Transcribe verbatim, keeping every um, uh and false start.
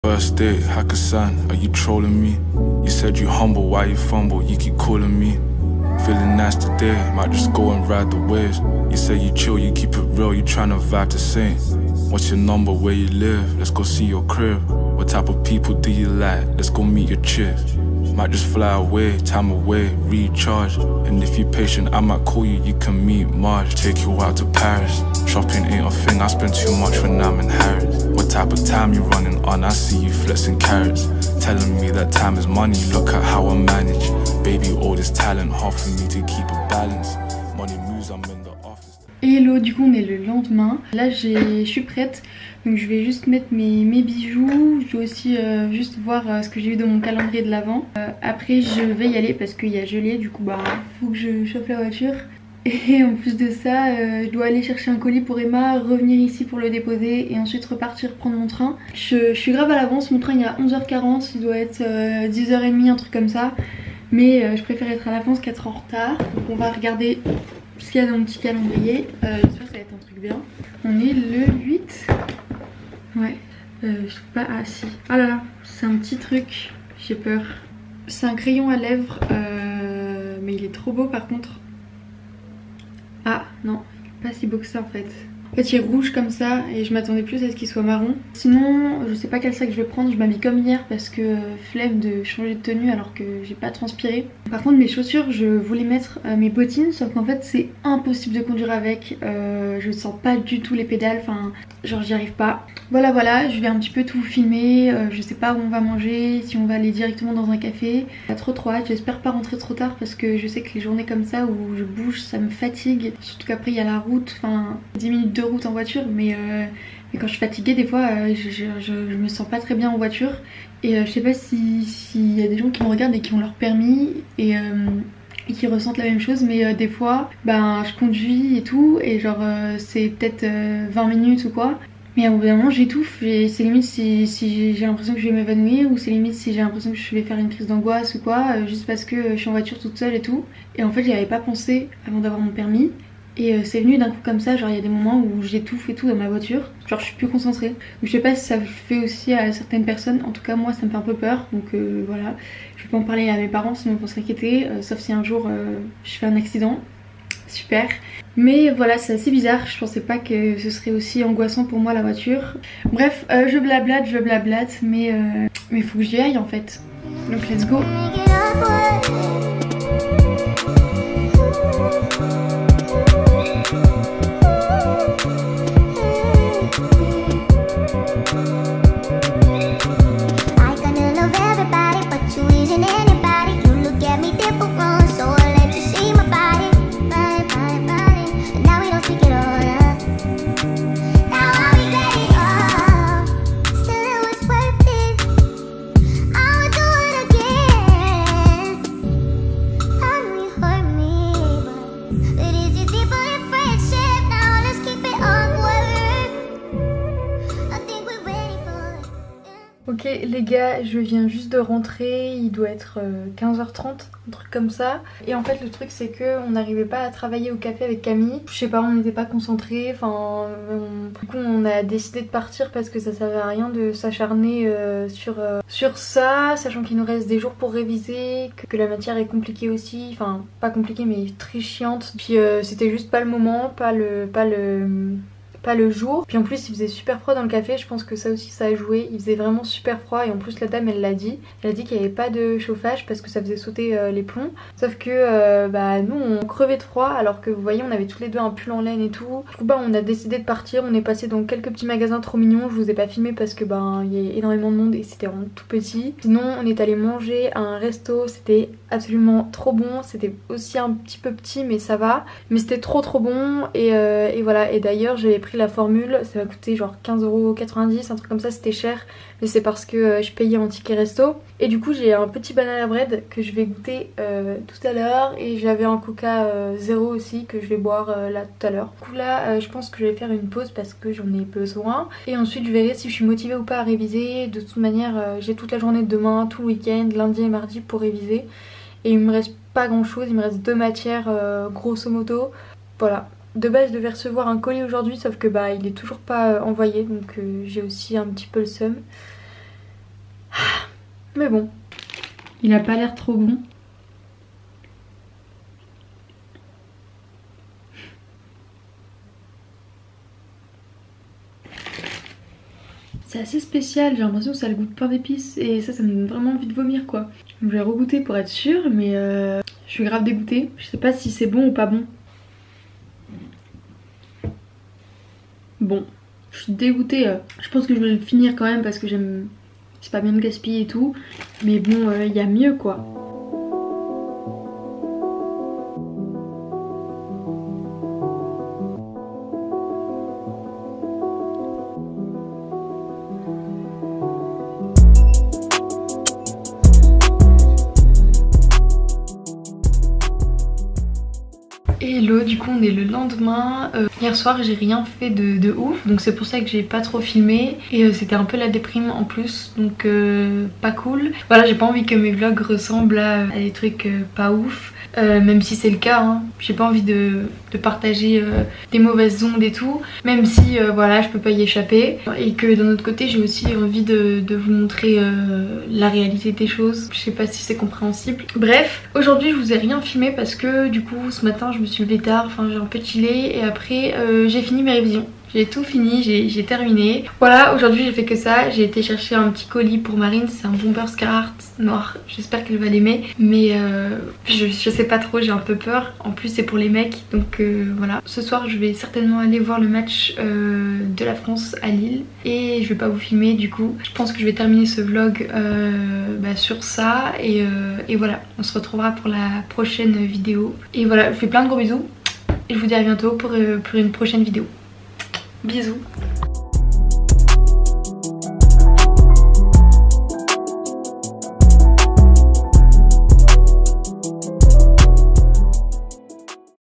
First date, Hakkasan, are you trolling me? You said you humble, why you fumble? You keep calling me. Feeling nice today, might just go and ride the waves. You say you chill, you keep it real, you tryna vibe the same. What's your number, where you live? Let's go see your crib. What type of people do you like? Let's go meet your chicks. Might just fly away, time away, recharge. And if you're patient, I might call you, you can meet Marge. Take you out to Paris. Shopping ain't a thing, I spend too much when I'm in Harrods. What type of time you running on? I see you flexing carrots. Telling me that time is money, look at how I manage. Baby, all this talent, hard for me to keep a balance. Money moves, I'm in the office. Hello, du coup on est le lendemain. Là je suis prête, donc je vais juste mettre mes, mes bijoux. Je vais aussi euh, juste voir euh, ce que j'ai eu dans mon calendrier de l'avant. Euh, après je vais y aller parce qu'il y a gelé, du coup bah faut que je chauffe la voiture. Et en plus de ça, euh, je dois aller chercher un colis pour Emma, revenir ici pour le déposer et ensuite repartir prendre mon train. Je, je suis grave à l'avance, mon train il est à onze heures quarante, il doit être euh, dix heures trente, un truc comme ça. Mais euh, je préfère être à l'avance qu'être en retard. Donc on va regarder ce qu'il y a dans mon petit calendrier. Euh, J'espère que ça va être un truc bien. On est le huit. Ouais. Euh, je trouve pas... Ah si. Ah là là. C'est un petit truc. J'ai peur. C'est un crayon à lèvres. Euh, mais il est trop beau par contre. Ah non. Pas si beau que ça en fait. En fait il est rouge comme ça et je m'attendais plus à ce qu'il soit marron. Sinon je sais pas quel sac je vais prendre, je m'habille comme hier parce que euh, flemme de changer de tenue alors que j'ai pas transpiré. Par contre mes chaussures je voulais mettre euh, mes bottines, sauf qu'en fait c'est impossible de conduire avec. euh, Je sens pas du tout les pédales, enfin genre j'y arrive pas. Voilà voilà, je vais un petit peu tout filmer. euh, Je sais pas où on va manger, si on va aller directement dans un café. Pas trop trop hâte, j'espère pas rentrer trop tard parce que je sais que les journées comme ça où je bouge ça me fatigue. Surtout qu'après il y a la route, enfin dix minutes de route en voiture, mais, euh, mais quand je suis fatiguée des fois euh, je, je, je, je me sens pas très bien en voiture. Et euh, je sais pas s'il si y a des gens qui me regardent et qui ont leur permis et, euh, et qui ressentent la même chose, mais euh, des fois ben je conduis et tout et genre euh, c'est peut-être euh, vingt minutes ou quoi, mais au bout d'un moment j'étouffe et c'est limite si, si j'ai l'impression que je vais m'évanouir ou c'est limite si j'ai l'impression que je vais faire une crise d'angoisse ou quoi, euh, juste parce que euh, je suis en voiture toute seule et tout. Et en fait j'y avais pas pensé avant d'avoir mon permis. Et euh, c'est venu d'un coup comme ça, genre il y a des moments où j'étouffe et tout dans ma voiture, genre je suis plus concentrée. Donc je sais pas si ça fait aussi à certaines personnes, en tout cas moi ça me fait un peu peur, donc euh, voilà. Je vais pas en parler à mes parents sinon ils vont s'inquiéter, euh, sauf si un jour euh, je fais un accident, super. Mais voilà, c'est assez bizarre, je pensais pas que ce serait aussi angoissant pour moi la voiture. Bref, euh, je blablate, je blablate, mais euh, mais faut que j'y aille en fait. Donc let's go. Ok les gars, je viens juste de rentrer, il doit être quinze heures trente, un truc comme ça. Et en fait le truc c'est que on n'arrivait pas à travailler au café avec Camille. Je sais pas, on n'était pas concentrés, enfin on... du coup on a décidé de partir parce que ça servait à rien de s'acharner euh, sur, euh, sur ça, sachant qu'il nous reste des jours pour réviser, que, que la matière est compliquée aussi, enfin pas compliquée mais très chiante. Puis euh, c'était juste pas le moment, pas le... pas le... pas le jour. Puis en plus il faisait super froid dans le café, je pense que ça aussi ça a joué. Il faisait vraiment super froid et en plus la dame elle l'a dit. Elle a dit qu'il n'y avait pas de chauffage parce que ça faisait sauter euh, les plombs. Sauf que euh, bah nous on crevait de froid alors que vous voyez on avait tous les deux un pull en laine et tout. Du coup bah on a décidé de partir, on est passé dans quelques petits magasins trop mignons. Je vous ai pas filmé parce que bah il y a énormément de monde et c'était vraiment tout petit. Sinon on est allé manger à un resto, c'était absolument trop bon. C'était aussi un petit peu petit mais ça va. Mais c'était trop trop bon et, euh, et voilà. Et d'ailleurs j'avais pris la formule, ça m'a coûté genre quinze euros quatre-vingt-dix, un truc comme ça, c'était cher, mais c'est parce que euh, je payais en ticket resto. Et du coup j'ai un petit banana bread que je vais goûter euh, tout à l'heure et j'avais un coca euh, zéro aussi que je vais boire euh, là tout à l'heure. Du coup là euh, je pense que je vais faire une pause parce que j'en ai besoin et ensuite je verrai si je suis motivée ou pas à réviser. De toute manière euh, j'ai toute la journée de demain, tout le week-end, lundi et mardi pour réviser et il me reste pas grand chose, il me reste deux matières euh, grosso modo, voilà. De base je devais recevoir un colis aujourd'hui sauf que bah il est toujours pas euh, envoyé donc euh, j'ai aussi un petit peu le seum. Mais bon, il a pas l'air trop bon. C'est assez spécial, j'ai l'impression que ça a le goût de pain d'épices et ça, ça me donne vraiment envie de vomir quoi. Je vais regoûter pour être sûre, mais euh, je suis grave dégoûtée. Je sais pas si c'est bon ou pas bon. Bon, je suis dégoûtée. Je pense que je vais le finir quand même parce que j'aime... C'est pas bien de gaspiller et tout. Mais bon, il euh, y a mieux quoi. Hello, du coup on est le lendemain. Euh, hier soir j'ai rien fait de, de ouf, donc c'est pour ça que j'ai pas trop filmé. Et euh, c'était un peu la déprime en plus, donc euh, pas cool. Voilà, j'ai pas envie que mes vlogs ressemblent à, à des trucs euh, pas ouf. Euh, même si c'est le cas, hein. J'ai pas envie de, de partager euh, des mauvaises ondes et tout, même si euh, voilà je peux pas y échapper, et que d'un autre côté j'ai aussi envie de, de vous montrer euh, la réalité des choses. Je sais pas si c'est compréhensible. Bref, aujourd'hui je vous ai rien filmé parce que du coup ce matin je me suis levée tard, enfin j'ai un peu chillé et après euh, j'ai fini mes révisions. J'ai tout fini, j'ai terminé. Voilà, aujourd'hui j'ai fait que ça. J'ai été chercher un petit colis pour Marine. C'est un Bomber Carhartt noir. J'espère qu'elle va l'aimer. Mais euh, je, je sais pas trop, j'ai un peu peur. En plus c'est pour les mecs. Donc euh, voilà. Ce soir je vais certainement aller voir le match euh, de la France à Lille. Et je vais pas vous filmer du coup. Je pense que je vais terminer ce vlog euh, bah, sur ça. Et, euh, et voilà, on se retrouvera pour la prochaine vidéo. Et voilà, je vous fais plein de gros bisous. Et je vous dis à bientôt pour, euh, pour une prochaine vidéo. Bisous.